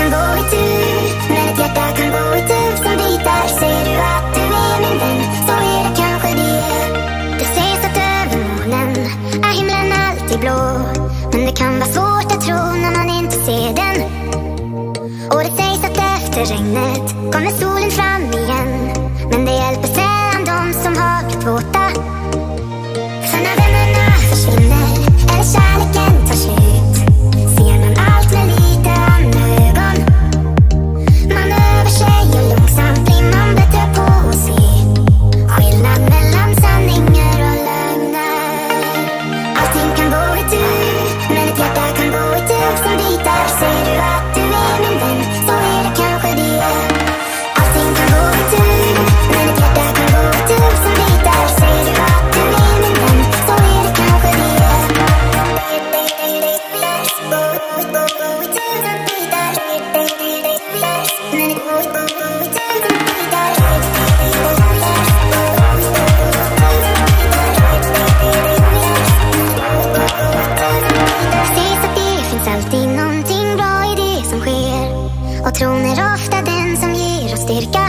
kan gå i tur, men ett hjärta kan gå i tusen bitar. Säger du att du är min vän, så är det kanske det. Det sägs att över månen är himlen alltid blå, men det kan vara svårt att tro när man inte ser den. Och det sägs att efter regnet kommer solen fram igen, men det hjälper sällan de som har blivit våta. För när vännerna försvinner eller kärleken tar slut, ser man allt med lite andra ögon. Man över sig och långsamt blir man bättre på att se skillnad mellan sanningar och lögner. Allting kan gå i tur, men ett hjärta kan gå i tusen bitar. Säger du att du är min vän, så är det kanske det. Allting kan gå i tur, men ett hjärta kan gå i tusen bitar. Säger du att du är min vän, så är det kanske det. Alltid någonting bra i det som sker, och tron är ofta den som ger oss styrka.